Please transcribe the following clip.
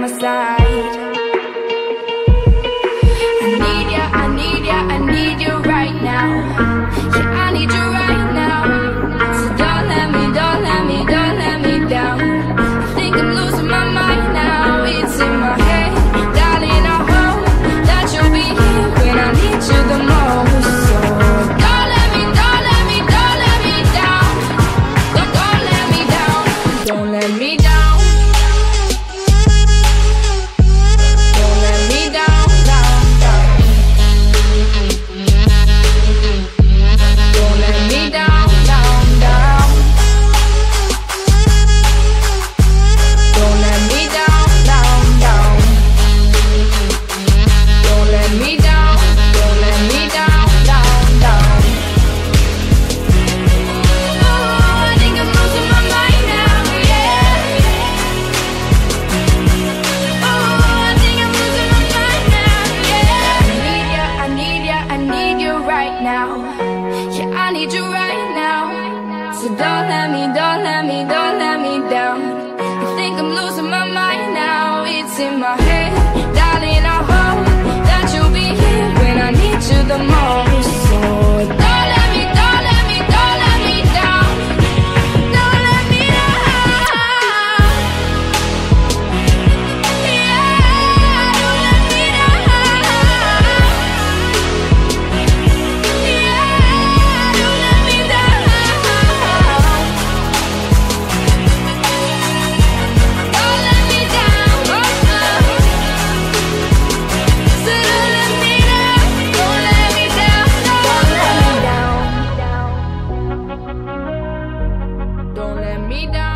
my side. I need ya, I need ya, I need you right now. Yeah, I need you right now. So don't let me, don't let me, don't let me down. I think I'm losing my mind now. It's in my head, darling, I hope that you'll be here when I need you the most. So don't let me, don't let me, don't let me down. Don't let me down. Don't let me down. Don't let me down, down, down. Don't let me down, down, down. Don't let me down, down, down. Don't let me down, don't let me down, down, down. Oh, I think I'm losing my mind now, yeah. Oh, I think I'm losing my mind now, yeah. I need ya, I need ya, I need you right now. Yeah, I need you right now. So don't let me, don't let me, don't let me down. I think I'm losing my mind now. It's in my head, darling, I hope that you'll be here when I need you the most. So don't let me, don't let me, don't let me down. Don't let me down. Yeah, don't let me down. Yeah, don't let me down. Don't let me down. So don't let me down. Don't let me down. Don't let me down. Don't let me down.